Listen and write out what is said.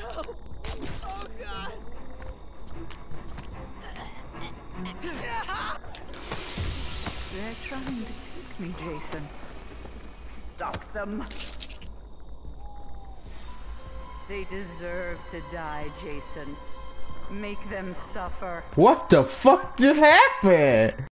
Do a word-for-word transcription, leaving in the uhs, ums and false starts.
Help! Oh God! They're trying to take me, Jason. Stop them. They deserve to die, Jason. Make them suffer. What the fuck just happened?